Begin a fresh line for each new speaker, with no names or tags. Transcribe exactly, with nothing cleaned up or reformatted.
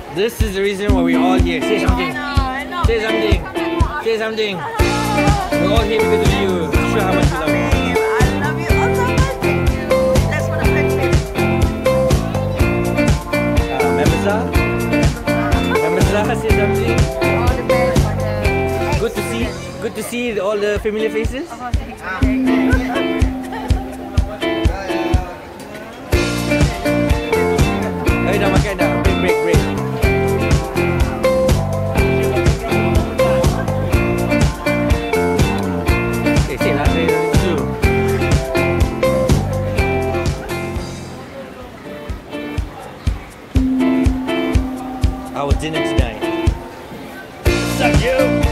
This is the reason why we're all here. Say something.
I know, I know.
Say something. Say something. We're all here because of you. Show how much you love us.
I love you all so much. Thank you. That's what I'm going
Uh, Memeza? Memeza, say something.
All the best for the...
Good to see. Good to see all the familiar faces.
Oh, thank you.
Ayo dah makan dah. Break, break, break. Eh, say lah, say tu. Our dinner tonight. Suck you!